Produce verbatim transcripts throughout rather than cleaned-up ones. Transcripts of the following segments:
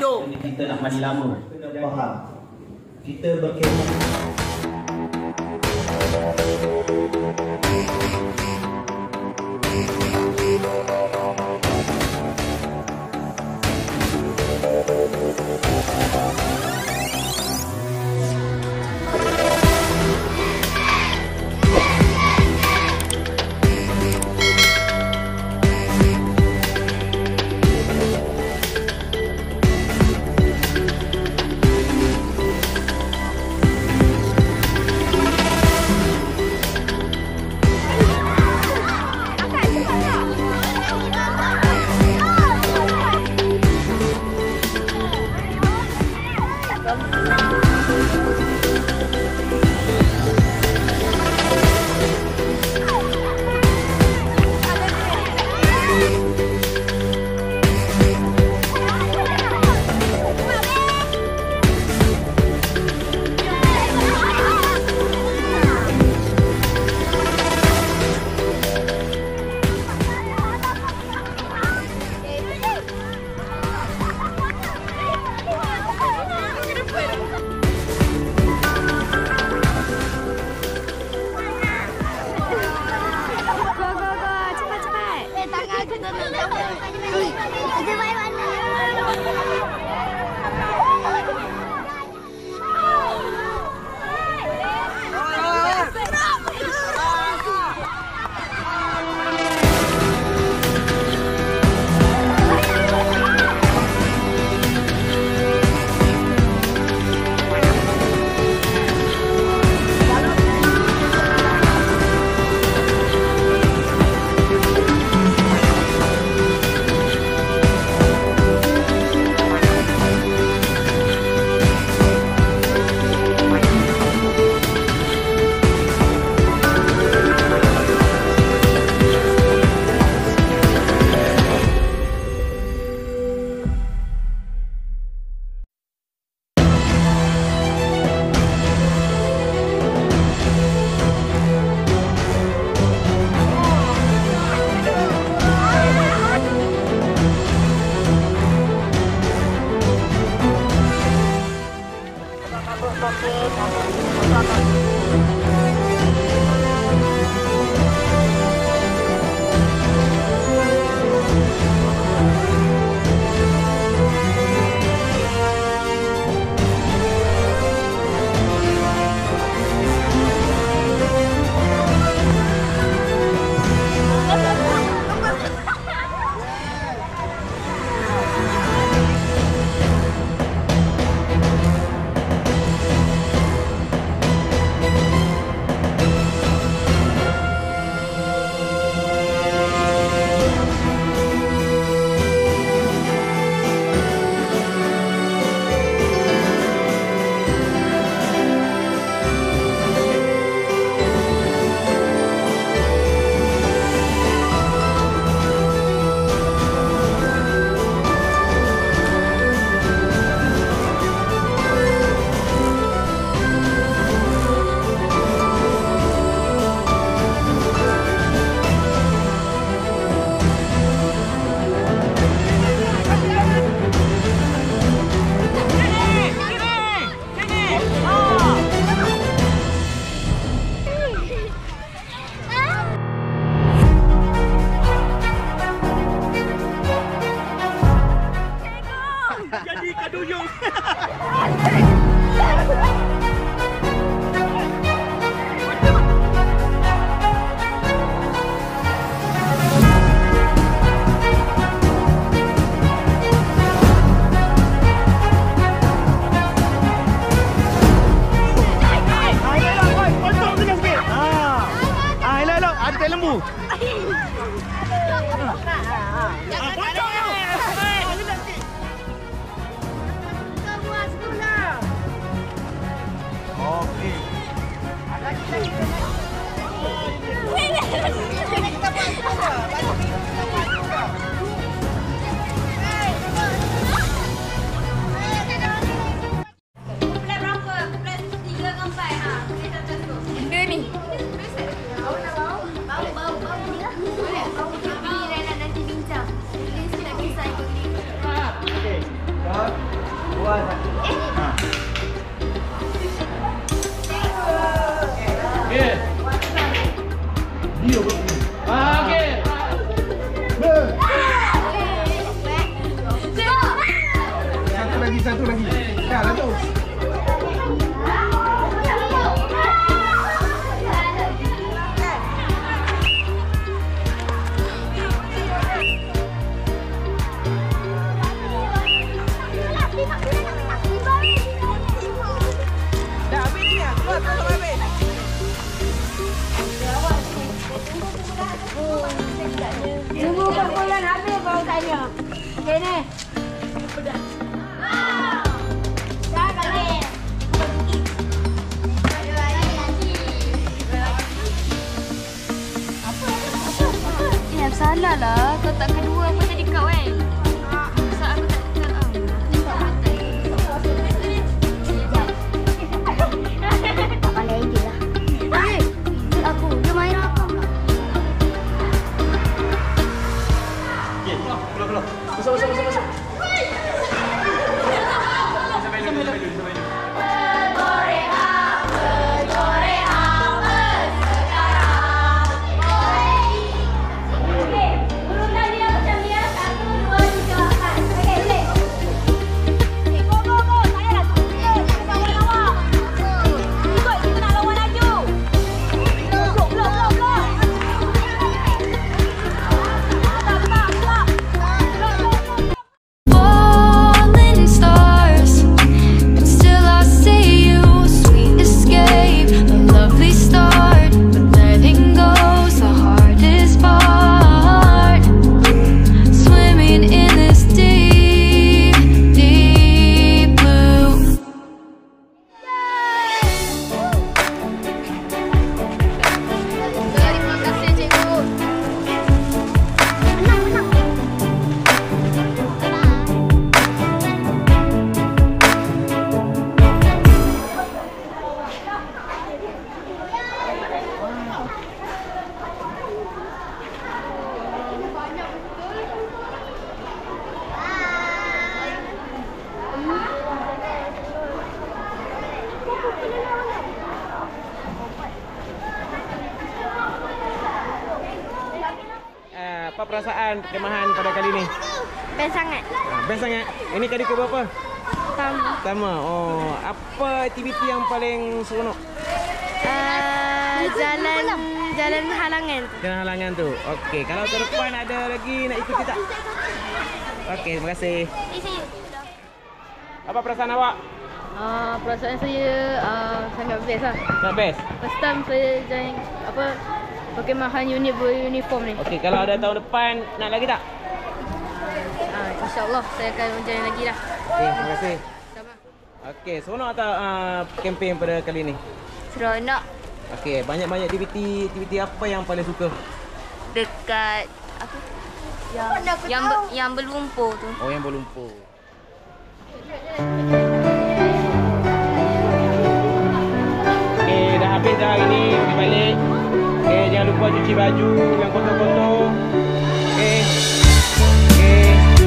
hidup. Kita nak mandi lama. Kena faham. Kita berkemah. Bau, bau, bau. bawah. Ha. Okey. Dia betul. Ah, okey. Satu lagi, satu lagi. Dah, dah tu. Tunggu Kak Bulan habis baru tanya. Okey ni. Dah kali. Ya salah lah. Kau tak kedua pun tadi kau kan. Saat aku tak tak. Tak pandai je lah. Eh, aku dia main apa? Okey, keluar, keluar, keluar. Masuk, masuk, masuk, masuk. Falling stars, but still I see you. Sweet escape, a lovely start, but letting go's the hardest part. Swimming in this deep, deep blue. Terima kasih cikgu. Menang, menang. Uh, apa perasaan perkemahan pada kali ini? Best sangat. Ah, best sangat. Ini kali ke berapa? Pertama. Pertama. Oh, apa aktiviti yang paling seronok? Uh, jalan jalan halangan tu. Jalan halangan tu. Okey, kalau tahun depan ada lagi nak ikuti tak? Okey, terima kasih. Apa perasaan awak? Uh, perasaan saya uh, sangat best lah. Nak best? First time saya join apa perkemahan unit beruniform ni. Okey, kalau ada tahun depan nak lagi tak? Uh, InsyaAllah saya akan join lagi lah. Okey, terima kasih. Sama. Okey, seronok tak uh, kempen pada kali ni? Seronok Okey, banyak-banyak aktiviti aktiviti apa yang paling suka? dekat apa? Yang yang, ber, yang berlumpur tu. Oh, yang berlumpur. Okey, dah habis dah hari ni, pergi balik. Okey, jangan lupa cuci baju yang kotor-kotor. Okey. Okey.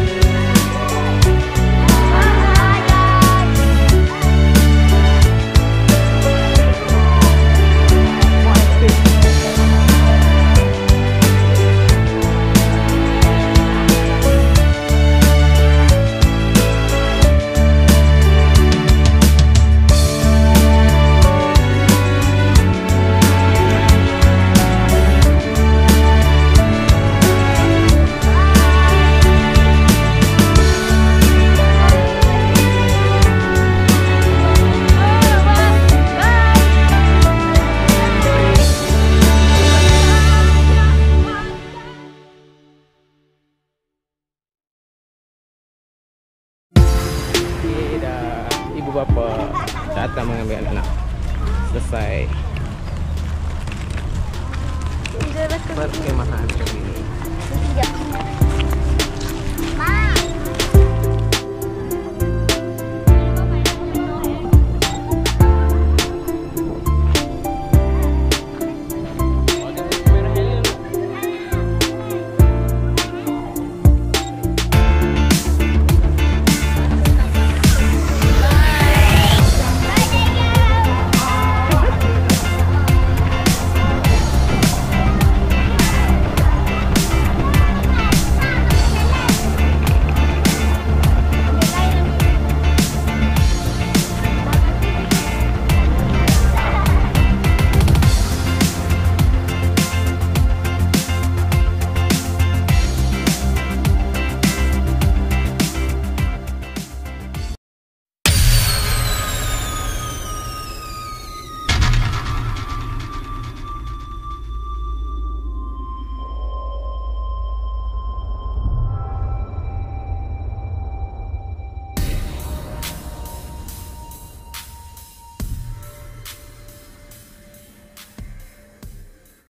Bapa datang mengambil anak-anak. Selesai perkemahan kali ini.